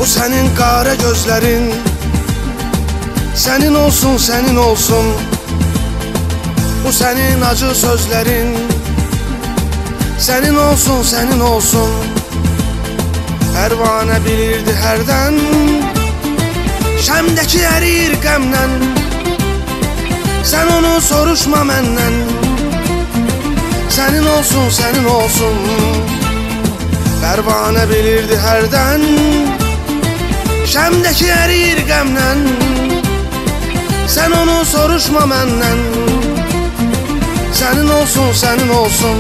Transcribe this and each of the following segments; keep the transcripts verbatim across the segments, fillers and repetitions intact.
senin qara gözlerin, senin olsun, senin olsun. Bu senin acı sözlerin, senin olsun, senin olsun. Pərvanə bilirdi hərdən, şəmdəki əriyir qəmdən. Sən onu soruşma məndən, sənin olsun, sənin olsun. Pərvanə bilirdi hərdən, şəmdəki əriyir qəmdən. Sən onu soruşma məndən, sənin olsun, sənin olsun.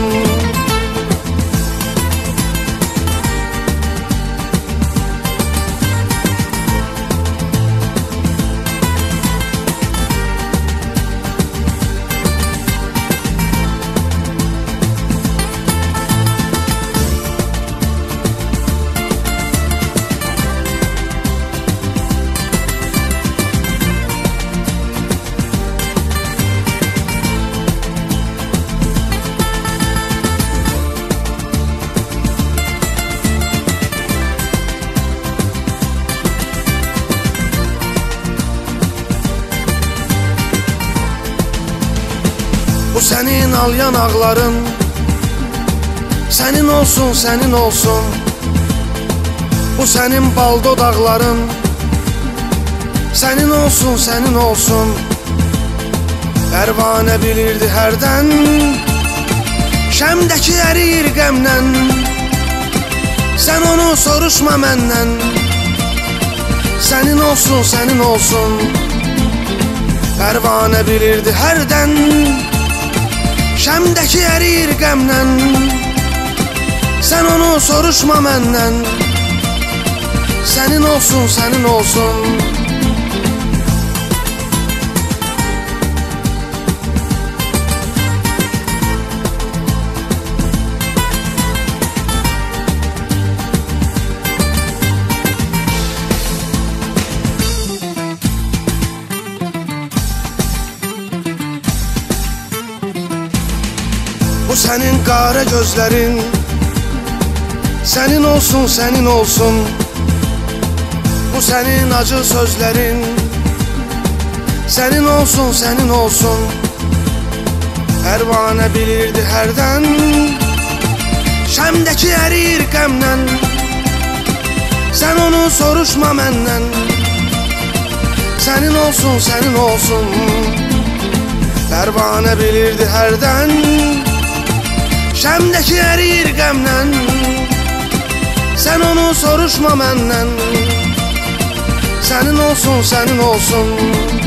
Bu senin al yanaqların, senin olsun, senin olsun. Bu senin bal dodaqların, senin olsun, senin olsun. Pərvanə bilirdi hərdən, şəmdəki əriyir qəmdən. Sən onu soruşma məndən, sənin olsun, sənin olsun. Pərvanə bilirdi hərdən, şəmdəki əriyir qəmdən. Sən onu soruşma məndən, sənin olsun, sənin olsun. Bu senin qara gözlerin, senin olsun, senin olsun. Bu senin acı sözlerin, senin olsun, senin olsun. Pərvanə bilirdi hərdən, şəmdəki əriyir qəmdən. Sən onu soruşma məndən, sənin olsun, sənin olsun. Pərvanə bilirdi hərdən, şəmdəki əriyir qəmdən. Sən onu soruşma məndən, sənin olsun, sənin olsun.